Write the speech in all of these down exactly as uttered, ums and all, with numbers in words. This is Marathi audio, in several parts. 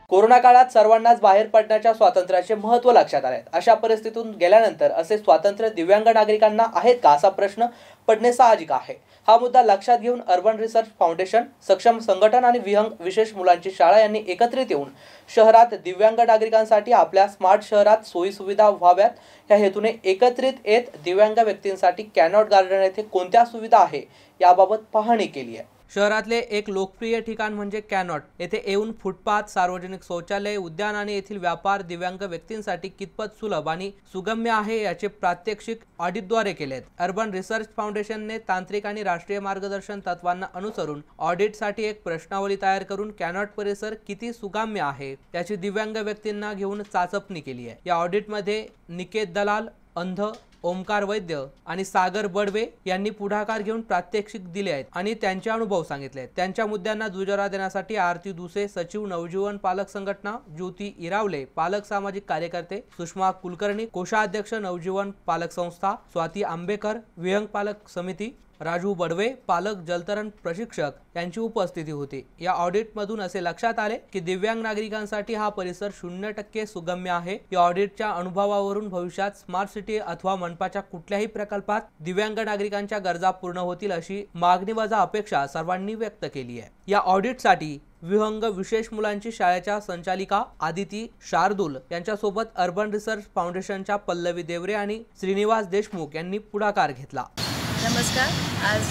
कोरोना काळात सर्वांनाच बाहेर पडण्याच्या स्वातंत्र्याचे महत्त्व लक्षात आले. अशा परिस्थितीतून गेल्यानंतर असे स्वातंत्र्य दिव्यांग नागरिकांना आहेत का असा प्रश्न पडणे साहजिक आहे. हा मुद्दा लक्षात घेऊन अर्बन रिसर्च फाउंडेशन, सक्षम संघटन आणि विहंग विशेष मुलांची शाळा यांनी एकत्रित येऊन शहरात दिव्यांग नागरिकांसाठी आपल्या स्मार्ट शहरात सोयी सुविधा व्हाव्यात या हेतूने एकत्रित येत दिव्यांग व्यक्तींसाठी कॅनॉट गार्डन येथे कोणत्या सुविधा आहे याबाबत पाहणी केली आहे. शहरातले एक लोकप्रिय ठिकाण म्हणजे कॅनॉट. येथे येऊन फुटपाथ, सार्वजनिक शौचालय, उद्यान आणि येथील व्यापार दिव्यांग व्यक्तींसाठी कितपत सुलभ आणि सुगम्य आहे याचे प्रात्यक्षिक ऑडिटद्वारे केलेत. अर्बन रिसर्च फाउंडेशनने तांत्रिक आणि राष्ट्रीय मार्गदर्शन तत्वांना अनुसरून ऑडिटसाठी एक प्रश्नावली तयार करून कॅनॉट परिसर किती सुगम्य आहे याची दिव्यांग व्यक्तींना घेऊन चाचपणी केली आहे. या ऑडिटमध्ये निकेत दलाल, अंध, ओमकार वैद्य आणि सागर बडवे यांनी पुढाकार घेऊन प्रात्यक्षिक दिले आहेत आणि त्यांचे अनुभव सांगितले आहेत. त्यांच्या मुद्द्यांना दुजोरा देण्यासाठी आरती दुसे, सचिव नवजीवन पालक संघटना, ज्योती इरावले पालक सामाजिक कार्यकर्ते, सुषमा कुलकर्णी कोषाध्यक्ष नवजीवन पालक संस्था, स्वाती आंबेकर विहंग पालक समिती, राजू बडवे पालक जलतरण प्रशिक्षक यांची उपस्थिती होती. या ऑडिटमधून असे लक्षात आले की दिव्यांग नागरिकांसाठी हा परिसर शून्य टक्के सुगम्य आहे. या ऑडिटच्या अनुभवावरून भविष्यात स्मार्ट सिटी अथवा मनपाच्या कुठल्याही प्रकल्पात दिव्यांग नागरिकांच्या गरजा पूर्ण होतील अशी मागणी वजा अपेक्षा सर्वांनी व्यक्त केली आहे. या ऑडिटसाठी विहंग विशेष मुलांची शाळेच्या संचालिका आदिती शार्दूल यांच्यासोबत अर्बन रिसर्च फाउंडेशनच्या पल्लवी देवरे आणि श्रीनिवास देशमुख यांनी पुढाकार घेतला. नमस्कार. आज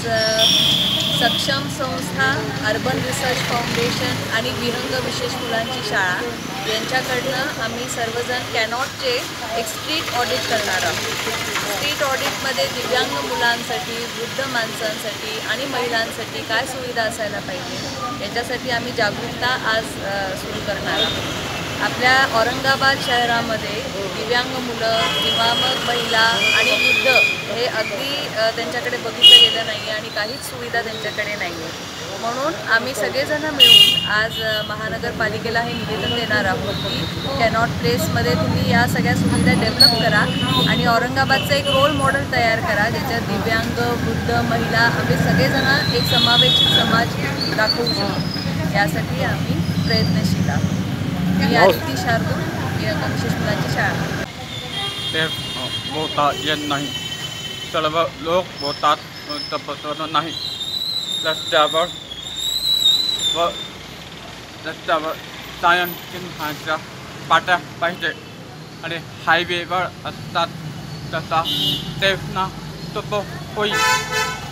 सक्षम संस्था, अर्बन रिसर्च फाउंडेशन आणि विहंग विशेष मुलांची शाळा यांच्याकडनं आम्ही सर्वजण कॅनॉटचे एक स्ट्रीट ऑडिट करणार आहोत. स्ट्रीट ऑडिटमध्ये दिव्यांग मुलांसाठी, वृद्ध माणसांसाठी आणि महिलांसाठी काय सुविधा असायला पाहिजे याच्यासाठी आम्ही जागरूकता आज सुरू करणार आहोत. आपल्या औरंगाबाद शहरामध्ये दिव्यांग मुलं किंवा मग महिला आणि वृद्ध हे अगदी त्यांच्याकडे बघितलं गेलं नाही आणि काहीच सुविधा त्यांच्याकडे नाही आहे. म्हणून आम्ही सगळेजणं मिळून आज महानगरपालिकेला हे निवेदन देणार आहोत की कॅनॉट प्लेसमध्ये तुम्ही या सगळ्या सुविधा डेव्हलप करा आणि औरंगाबादचं एक रोल मॉडेल तयार करा ज्याच्यात दिव्यांग, वृद्ध, महिला आम्ही सगळेजणं एक समावेशित समाज दाखवू शकतो. यासाठी आम्ही प्रयत्नशील आहोत. मी आदिती शार्दूल, विहंग विशेष मुलांची शाळा. ते बोलता येत नाही, सर्व लोक बोलतात तपत नाही. रस्त्यावर व रस्त्यावर सायन चिन्हाच्या पाट्या पाहिजे आणि हायवेवर असतात तसा सेफना तो होईल.